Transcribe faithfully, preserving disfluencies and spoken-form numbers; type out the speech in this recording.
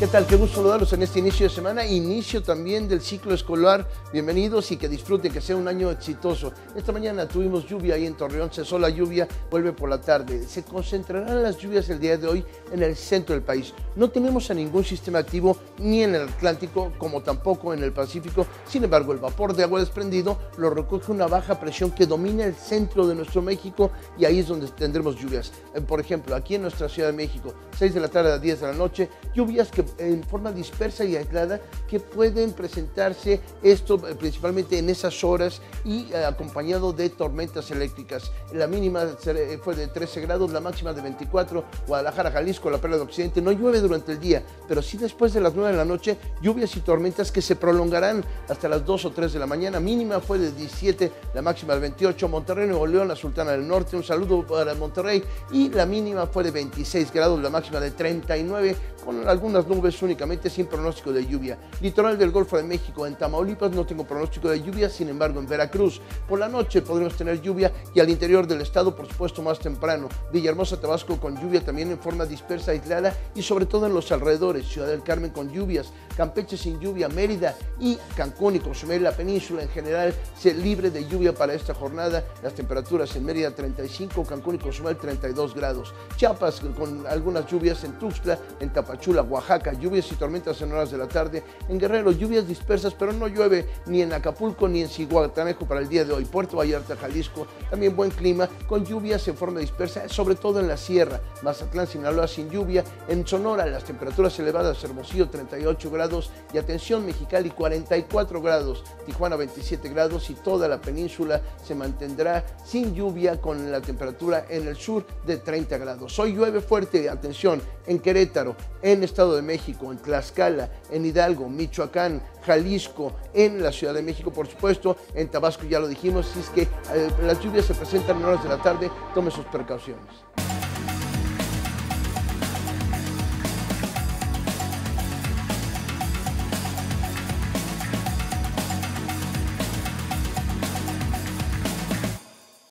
¿Qué tal? Qué gusto saludarlos en este inicio de semana, inicio también del ciclo escolar. Bienvenidos y que disfruten, que sea un año exitoso. Esta mañana tuvimos lluvia ahí en Torreón, cesó la lluvia, vuelve por la tarde. Se concentrarán las lluvias el día de hoy en el centro del país. No tenemos a ningún sistema activo ni en el Atlántico como tampoco en el Pacífico. Sin embargo, el vapor de agua desprendido lo recoge una baja presión que domina el centro de nuestro México y ahí es donde tendremos lluvias. Por ejemplo, aquí en nuestra Ciudad de México, seis de la tarde a diez de la noche, lluvias que en forma dispersa y aislada que pueden presentarse, esto principalmente en esas horas y eh, acompañado de tormentas eléctricas. La mínima fue de trece grados, la máxima de veinticuatro. Guadalajara, Jalisco, la Perla de Occidente, no llueve durante el día, pero sí después de las nueve de la noche, lluvias y tormentas que se prolongarán hasta las dos o tres de la mañana. Mínima fue de diecisiete, la máxima de veintiocho. Monterrey, Nuevo León, la Sultana del Norte, un saludo para Monterrey, y la mínima fue de veintiséis grados, la máxima de treinta y nueve, con algunas nubes únicamente, sin pronóstico de lluvia. Litoral del Golfo de México, en Tamaulipas no tengo pronóstico de lluvia, sin embargo en Veracruz por la noche podremos tener lluvia y al interior del estado por supuesto más temprano. Villahermosa, Tabasco con lluvia también en forma dispersa, aislada y sobre todo en los alrededores. Ciudad del Carmen con lluvias, Campeche sin lluvia, Mérida y Cancún y Cozumel, la península en general se libre de lluvia para esta jornada. Las temperaturas en Mérida treinta y cinco, Cancún y Cozumel treinta y dos grados. Chiapas con algunas lluvias en Tuxtla, en Tapachula, Oaxaca, lluvias y tormentas en horas de la tarde. En Guerrero, lluvias dispersas, pero no llueve ni en Acapulco ni en Zihuatanejo para el día de hoy. Puerto Vallarta, Jalisco, también buen clima, con lluvias en forma dispersa, sobre todo en la sierra. Mazatlán, Sinaloa, sin lluvia. En Sonora, las temperaturas elevadas, Hermosillo, treinta y ocho grados. Y atención, Mexicali, cuarenta y cuatro grados. Tijuana, veintisiete grados. Y toda la península se mantendrá sin lluvia, con la temperatura en el sur de treinta grados. Hoy llueve fuerte, atención, en Querétaro, en Estado de México, en Tlaxcala, en Hidalgo, Michoacán, Jalisco, en la Ciudad de México, por supuesto, en Tabasco ya lo dijimos, si es que eh, las lluvias se presentan en horas de la tarde, tome sus precauciones.